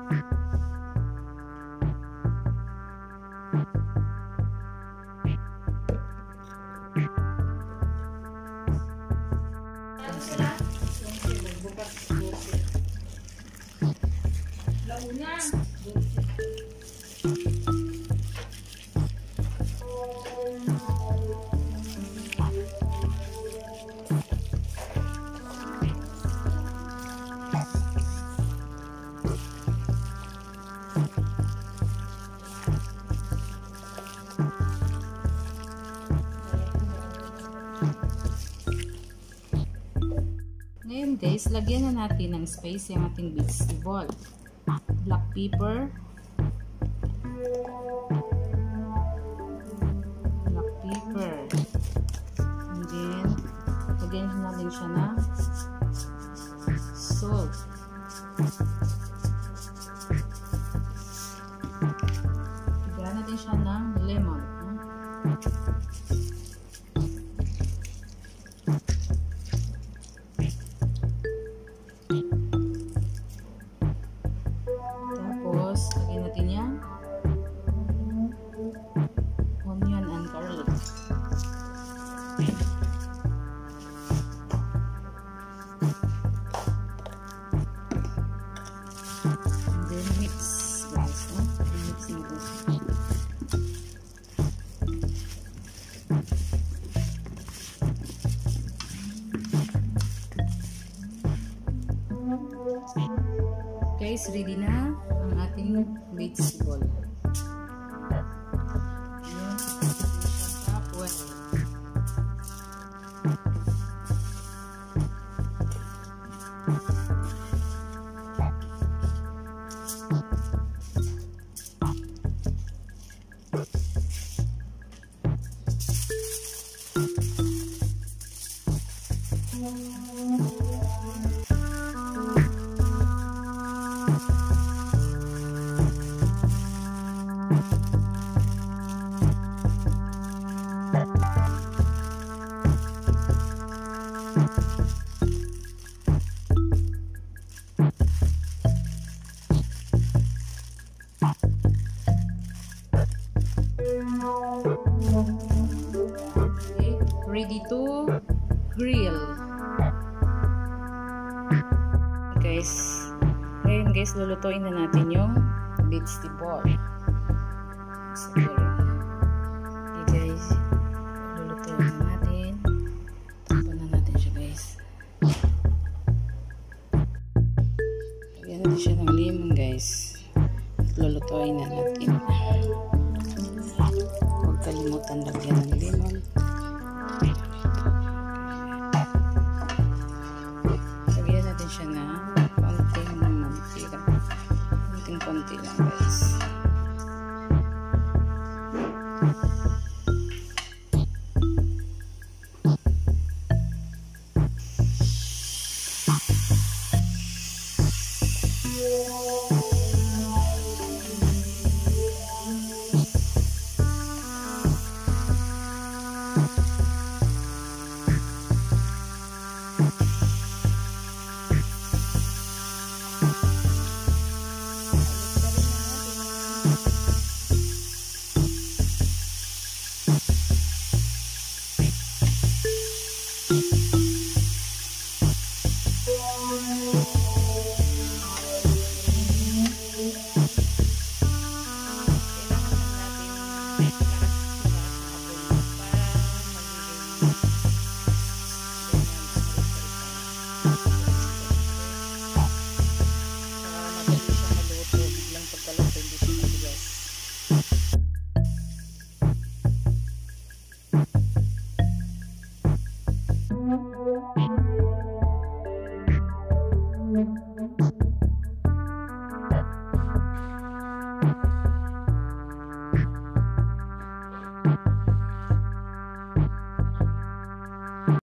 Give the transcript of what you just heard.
Ngayon guys, lagyan na natin ng spice yung ating vegetable. Black pepper, and then lagyan natin siya ng salt. Lagyan natin siya ng lemon. Tapos, lagyan natin yan onion and garlic. And then mix, guys. Mix natin. Guys, ready na ang ating vegetable. Ayan, tapos ready to grill. Guys, ngayon guys, lulutuin na natin yung vegetable. So, okay guys, lulutuin na natin. Takpan na natin siya guys. Lagyan natin siya ng lemon guys. At lulutuin na natin. Huwag kalimutan lagyan ng lemon. Lagyan natin siya na konting mantika. Konting-konti lang guys.